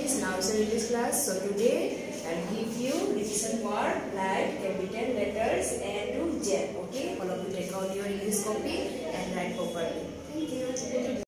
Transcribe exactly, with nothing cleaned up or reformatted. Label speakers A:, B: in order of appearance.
A: English. Now it's an English class. So today I'll give you revision word like capital letters A to Z. Okay, all of you take out your English copy and write properly. Thank you.